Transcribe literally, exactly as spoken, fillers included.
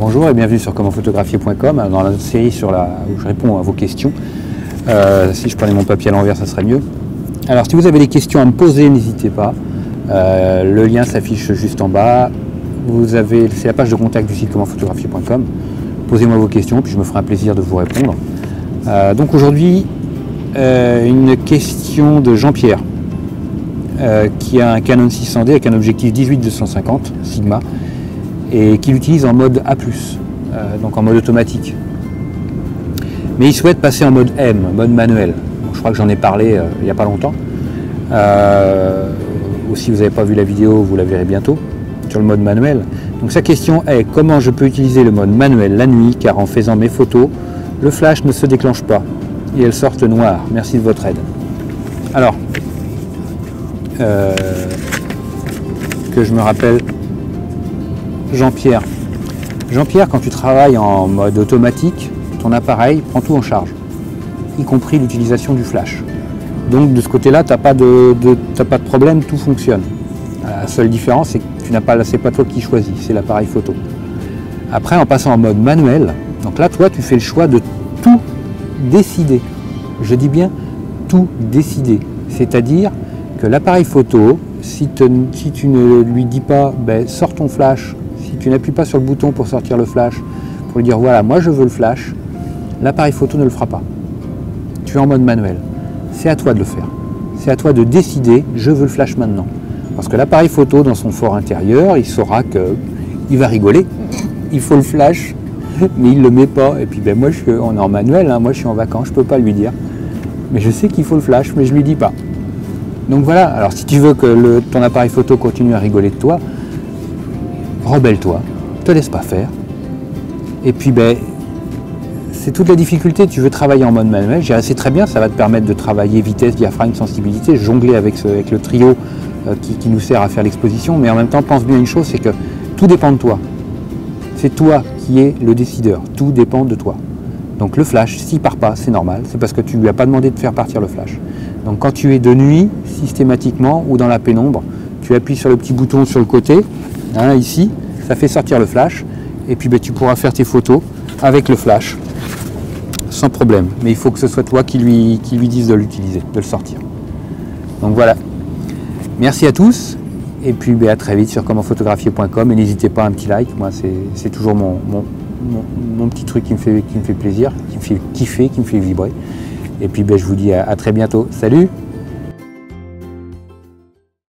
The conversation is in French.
Bonjour et bienvenue sur comment photographier point com, dans la série sur la, où je réponds à vos questions. Euh, si je prenais mon papier à l'envers, ça serait mieux. Alors si vous avez des questions à me poser, n'hésitez pas. Euh, le lien s'affiche juste en bas. Vous avez, c'est la page de contact du site comment photographier point com. Posez-moi vos questions, puis je me ferai un plaisir de vous répondre. Euh, donc aujourd'hui, euh, une question de Jean-Pierre, euh, qui a un Canon six cents D avec un objectif dix-huit deux cent cinquante Sigma, et qui l'utilise en mode A plus, euh, donc en mode automatique. Mais il souhaite passer en mode M, mode manuel. Donc, je crois que j'en ai parlé euh, il n'y a pas longtemps. Euh, ou si vous n'avez pas vu la vidéo, vous la verrez bientôt, sur le mode manuel. Donc sa question est: comment je peux utiliser le mode manuel la nuit, car en faisant mes photos, le flash ne se déclenche pas et elles sortent noires. Merci de votre aide. Alors, euh, que je me rappelle, Jean-Pierre. Jean-Pierre, quand tu travailles en mode automatique, ton appareil prend tout en charge, y compris l'utilisation du flash. Donc de ce côté-là, tu n'as pas de, de, t'as pas de problème, tout fonctionne. La seule différence, c'est que tu n'as pas, c'est pas toi qui choisis, c'est l'appareil photo. Après, en passant en mode manuel, donc là, toi, tu fais le choix de tout décider. Je dis bien tout décider. C'est-à-dire que l'appareil photo, si, te, si tu ne lui dis pas, ben, sors ton flash, si tu n'appuies pas sur le bouton pour sortir le flash, pour lui dire voilà, moi je veux le flash, l'appareil photo ne le fera pas. Tu es en mode manuel. C'est à toi de le faire. C'est à toi de décider, je veux le flash maintenant. Parce que l'appareil photo, dans son fort intérieur, il saura qu'il va rigoler. Il faut le flash, mais il ne le met pas. Et puis ben, moi, je, on est en manuel, hein, moi je suis en vacances, je ne peux pas lui dire. Mais je sais qu'il faut le flash, mais je ne lui dis pas. Donc voilà, alors si tu veux que le, ton appareil photo continue à rigoler de toi, rebelle-toi, te laisse pas faire. Et puis ben, c'est toute la difficulté, tu veux travailler en mode manuel, j'ai assez très bien, ça va te permettre de travailler vitesse, diaphragme, sensibilité, jongler avec, ce, avec le trio euh, qui, qui nous sert à faire l'exposition, mais en même temps pense bien une chose, c'est que tout dépend de toi. C'est toi qui es le décideur, tout dépend de toi. Donc le flash, s'il part pas, c'est normal, c'est parce que tu lui as pas demandé de faire partir le flash. Donc quand tu es de nuit, systématiquement, ou dans la pénombre, tu appuies sur le petit bouton sur le côté, hein, ici, ça fait sortir le flash, et puis ben, tu pourras faire tes photos avec le flash, sans problème. Mais il faut que ce soit toi qui lui, qui lui dise de l'utiliser, de le sortir. Donc voilà. Merci à tous, et puis ben, à très vite sur comment photographier point com, et n'hésitez pas à un petit like, moi c'est toujours mon, mon, mon, mon petit truc qui me, fait, qui me fait plaisir, qui me fait kiffer, qui me fait vibrer. Et puis ben, je vous dis à, à très bientôt. Salut!